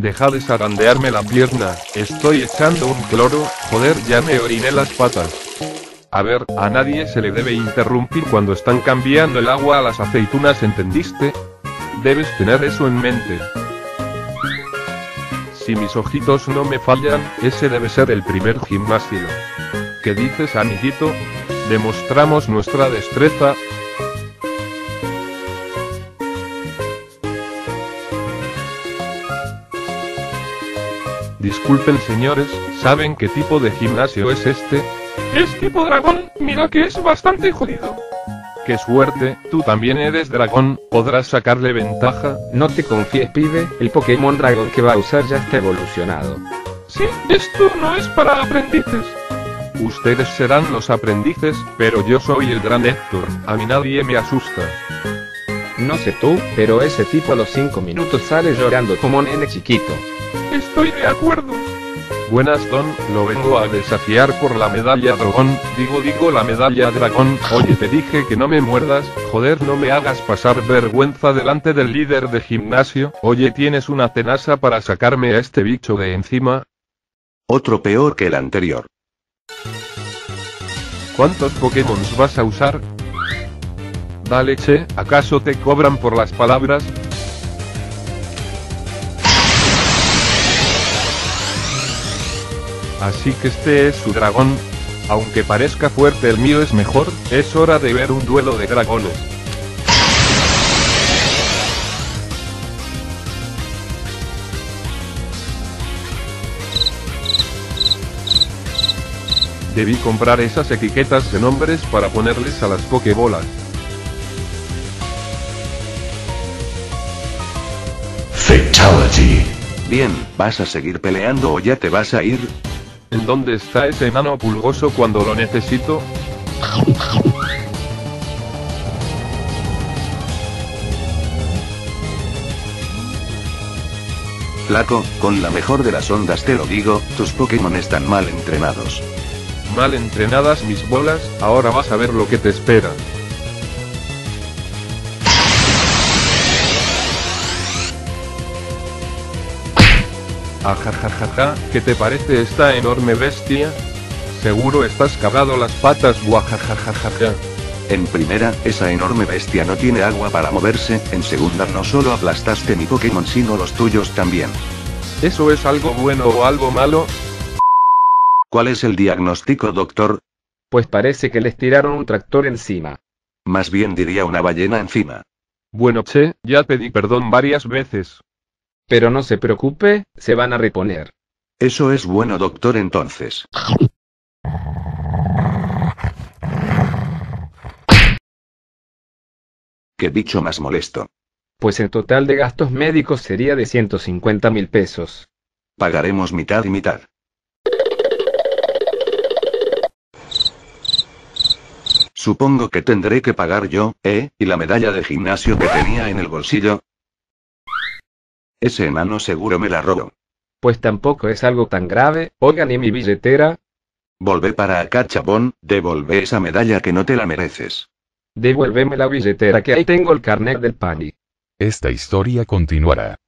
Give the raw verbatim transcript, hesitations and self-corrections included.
Deja de zarandearme la pierna, estoy echando un cloro, joder, ya me oriné las patas. A ver, a nadie se le debe interrumpir cuando están cambiando el agua a las aceitunas, ¿entendiste? Debes tener eso en mente. Si mis ojitos no me fallan, ese debe ser el primer gimnasio. ¿Qué dices, amiguito? ¿Demostramos nuestra destreza? Disculpen señores, ¿saben qué tipo de gimnasio es este? Es tipo dragón, mira que es bastante jodido. ¡Qué suerte! Tú también eres dragón, ¿podrás sacarle ventaja? No te confíes, pibe, el Pokémon dragón que va a usar ya está evolucionado. Sí, esto no es para aprendices. Ustedes serán los aprendices, pero yo soy el gran Héctor, a mí nadie me asusta. No sé tú, pero ese tipo a los cinco minutos sale llorando como un nene chiquito. Estoy de acuerdo. Buenas Don, lo vengo a desafiar por la medalla dragón, digo digo la medalla dragón, oye te dije que no me muerdas, joder no me hagas pasar vergüenza delante del líder de gimnasio, oye ¿tienes una tenaza para sacarme a este bicho de encima? Otro peor que el anterior. ¿Cuántos Pokémon vas a usar? Dale che, ¿acaso te cobran por las palabras? Así que este es su dragón. Aunque parezca fuerte el mío es mejor, es hora de ver un duelo de dragones. Debí comprar esas etiquetas de nombres para ponerles a las pokebolas. Fatality. Bien, ¿vas a seguir peleando o ya te vas a ir? ¿En dónde está ese enano pulgoso cuando lo necesito? Flaco, con la mejor de las ondas te lo digo, tus Pokémon están mal entrenados. Mal entrenadas mis bolas, ahora vas a ver lo que te espera. Ajajajaja, ¿qué te parece esta enorme bestia? Seguro estás cagado las patas, guajajajaja. En primera, esa enorme bestia no tiene agua para moverse, en segunda no solo aplastaste mi Pokémon sino los tuyos también. ¿Eso es algo bueno o algo malo? ¿Cuál es el diagnóstico, doctor? Pues parece que les tiraron un tractor encima. Más bien diría una ballena encima. Bueno che, ya pedí perdón varias veces. Pero no se preocupe, se van a reponer. Eso es bueno, doctor, entonces. Qué bicho más molesto. Pues el total de gastos médicos sería de ciento cincuenta mil pesos. Pagaremos mitad y mitad. Supongo que tendré que pagar yo, ¿eh? ¿Y la medalla de gimnasio que tenía en el bolsillo? Ese enano seguro me la robó. Pues tampoco es algo tan grave, oigan, ¿y mi billetera? Volvé para acá, chabón, devolvé esa medalla que no te la mereces. Devuélveme la billetera que ahí tengo el carnet del Pani. Esta historia continuará.